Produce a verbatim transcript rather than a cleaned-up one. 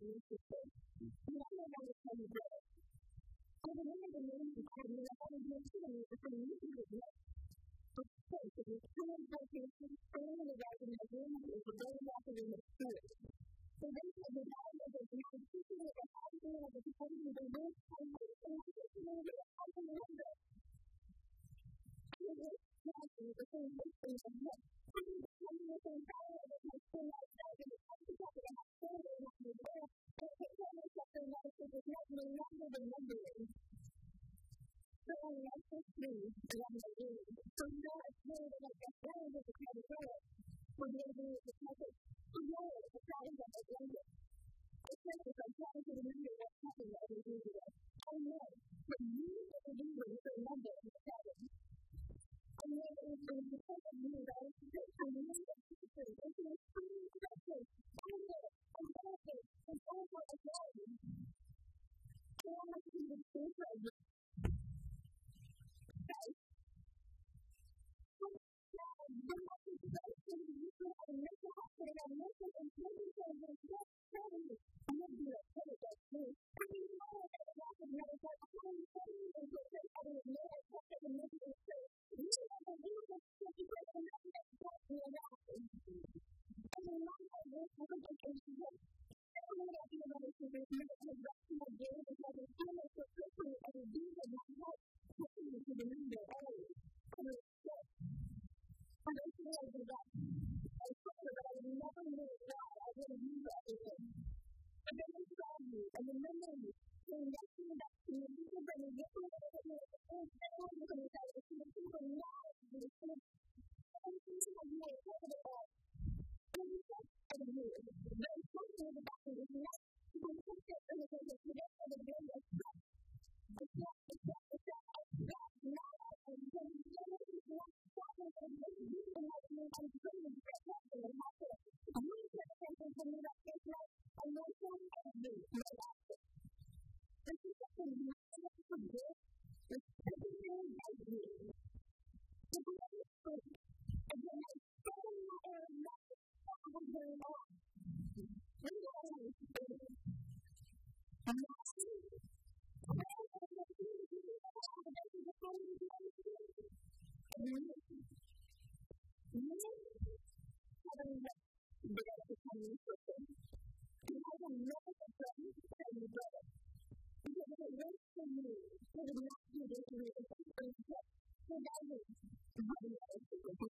interested. And I don't know how you do it. I remember the name you called me, and I was mentioning it for you to do it. Of course, it was two locations, standing around in my room, and it was going off in the spirit. So they said that I was a man teaching at the hospital of the department of the room, and I was a man teaching at the hospital of the I was watching the same thing in my head. I was telling the same power that my son outside in the hospital of the hospital and I was there, and I kept telling myself that I was not no longer remembering. So I left this room, and I'm like, so now I feel that I got down with the kind of girl, for maybe it was like a no, it's a problem that I blame it. I said if I'm trying to remember what happened every day today, I know, but you as a leader is remember the problem. I know that it's been because of you that I was sick, I know that it's been it's been extremely precious. I know, I'm perfect, it's over again. I want to be the same for you. Okay? So now, when I was excited, you said I make a hospital, I make it, and maybe so I'm going to get started. I'm going to be a perfect too. I mean, you know, I was laughing, and I was like, I'm going to say you and go say, I didn't know I kept it and make it a mistake. You know, I really want to say you could have never met me and laughing. I mean, my God, this was a good thing to do. I don't know that you know this is a good thing to do. My day because it's so much so quickly and it being in my heart, pushing me to remember always. And it's good. And I feel like that. I told her that I never knew why I didn't use everything. And then I saw you and remember you. And next to that, you know, you can bring a different way of it. And it's better than you can tell us. You can feel now. You can feel everything that you are talking about. And you said, I knew it. But it's something about it. It's not. You can take it and it's like, you get to the very next step. It's not, it's not, it's not, it's not, now. And so you know what it's not. And you can let me, I'm bringing it back up and I'm happy. You said something to me that is like, I know something I do. No, that's it. This is something you have to forget. It's everything I do. To be understood. And when I say you are not, that was very long. We know what I'm saying. I'm not saying it. I'm not saying it. I'm not saying it. I'm not saying it. And you know, you having met the guy who's coming in person, you haven't met the friend and your brother. Because if it weren't for you, you would not be able to make a difference. So that is how you are able to do